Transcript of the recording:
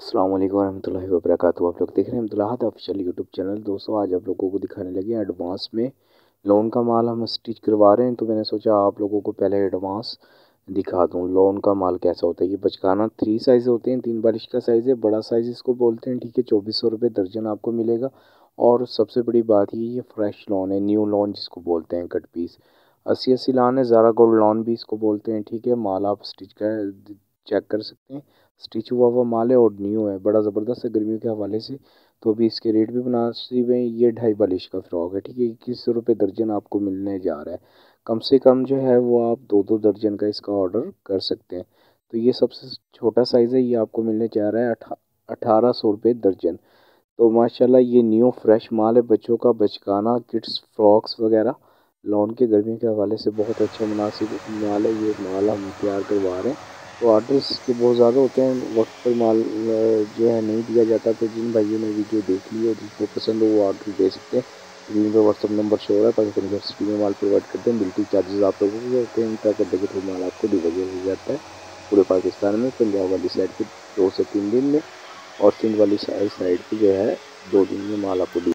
अस्सलाम वालेकुम रहमतुल्लाहि व बरकातहू। आप लोग देख रहे हैं Abdul Ahad official YouTube channel. दोस्तों आज आप लोगों को दिखाने लगे हैं एडवांस में लोन का माल हम स्टिच करवा रहे हैं, तो मैंने सोचा आप लोगों को पहले एडवांस दिखा दूं लोन का माल कैसा होता है। ये बचकाना 3 साइज़ होते हैं, 3 बारिश का साइज़ है, बड़ा साइज़ इसको बोलते हैं। ठीक है, 2400 रुपये दर्जन आपको मिलेगा। और सबसे बड़ी बात ये फ्रेश लोन है, न्यू लोन जिसको बोलते हैं, कट पीस 80 लोन है, ज़ारा गोल्ड लोन भी इसको बोलते हैं। ठीक है, माल आप स्टिच का चेक कर सकते हैं, स्टिच हुआ माल है और न्यू है, बड़ा ज़बरदस्त है गर्मियों के हवाले से। तो अभी इसके रेट भी मुनासिब हैं। ये 2.5 बालिश का फ्रॉक है। ठीक है, 2100 रुपये दर्जन आपको मिलने जा रहा है। कम से कम जो है वो आप 2-2 दर्जन का इसका ऑर्डर कर सकते हैं। तो ये सबसे छोटा साइज़ है, ये आपको मिलने जा रहा है 1800 रुपये दर्जन। तो माशाल्लाह ये न्यू फ्रेश माल है, बच्चों का बचकाना किड्स फ्रॉक्स वगैरह लॉन के गर्मी के हवाले से बहुत अच्छा मुनासिब माल है। ये माल हम तैयार करवा रहे हैं। तो ऑर्डर्स के बहुत ज़्यादा होते हैं, वक्त पर माल जो है नहीं दिया जाता। तो जिन भाइयों ने वीडियो देख ली और जिसको पसंद हो वो ऑर्डर दे सकते हैं। स्क्रीन पर व्हाट्सअप नंबर शो हो रहा है, पाकिस्तान यूनिवर्सिटी में माल प्रोवाइड करते हैं। डिलीवरी चार्जेस आप लोगों को होते हैं, उनका करने के थ्रू माल आपको डिलीवर हो जाता है पूरे पाकिस्तान में। पंजाब वाली साइड पर 2 से 3 दिन में और सिंध वाली साइड पर जो है 2 दिन में माल आपको